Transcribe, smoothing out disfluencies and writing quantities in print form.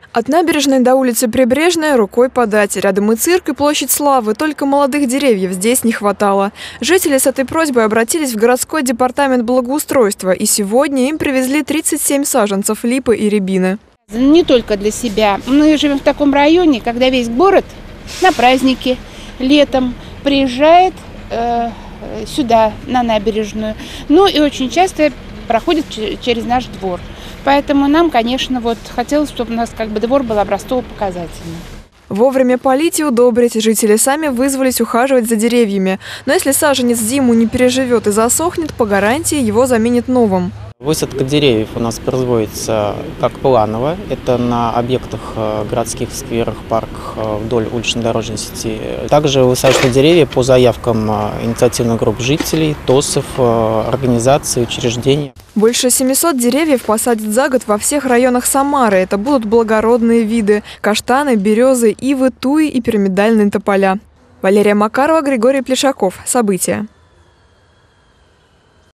От набережной до улицы Прибрежная рукой подать. Рядом и цирк, и площадь Славы. Только молодых деревьев здесь не хватало. Жители с этой просьбой обратились в городской департамент благоустройства. И сегодня им привезли 37 саженцев липы и рябины. Не только для себя. Мы живем в таком районе, когда весь город на праздники летом приезжает сюда, на набережную. Ну и очень часто проходит через наш двор. Поэтому нам, конечно, хотелось, чтобы у нас двор был образцово-показательный. Вовремя полить и удобрить. Жители сами вызвались ухаживать за деревьями. Но если саженец зиму не переживет и засохнет, по гарантии его заменят новым. Высадка деревьев у нас производится как планово. Это на объектах городских скверах, парках вдоль улично-дорожной сети. Также высаживают деревья по заявкам инициативных групп жителей, ТОСов, организаций, учреждений. Больше 700 деревьев посадят за год во всех районах Самары. Это будут благородные виды – каштаны, березы, ивы, туи и пирамидальные тополя. Валерия Макарова, Григорий Плешаков. События.